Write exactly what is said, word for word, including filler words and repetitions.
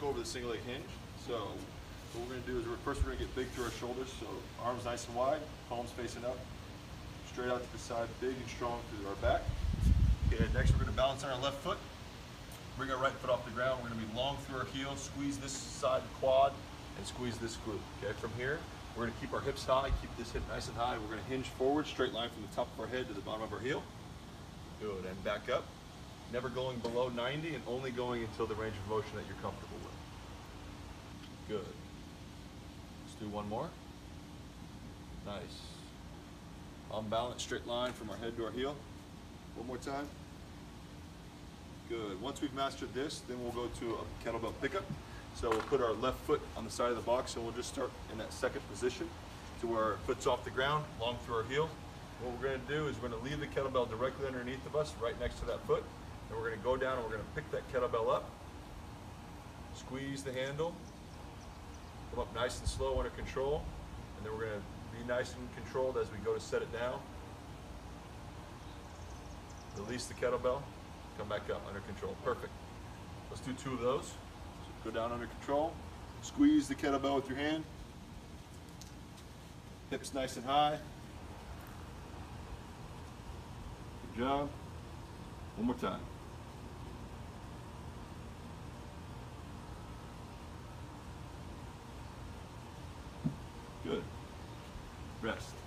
go over the single leg hinge. So what we're gonna do is we're, first we're gonna get big through our shoulders. So arms nice and wide, palms facing up, straight out to the side, big and strong through our back. Okay, next we're gonna balance on our left foot. Bring our right foot off the ground. We're gonna be long through our heel, squeeze this side quad, and squeeze this glute. Okay, from here, we're gonna keep our hips high, keep this hip nice and high. We're gonna hinge forward, straight line from the top of our head to the bottom of our heel. Good, and back up. Never going below ninety and only going until the range of motion that you're comfortable with. Good. Let's do one more. Nice. On balance, straight line from our head to our heel. One more time. Good. Once we've mastered this, then we'll go to a kettlebell pickup. So we'll put our left foot on the side of the box and we'll just start in that second position to where our foot's off the ground, long through our heel. What we're gonna do is we're gonna leave the kettlebell directly underneath of us, right next to that foot. And we're gonna go down and we're gonna pick that kettlebell up, squeeze the handle, come up nice and slow under control, and then we're gonna be nice and controlled as we go to set it down. Release the kettlebell, come back up under control. Perfect. Let's do two of those. So go down under control, squeeze the kettlebell with your hand, hips nice and high. Good job. One more time. Good. Rest.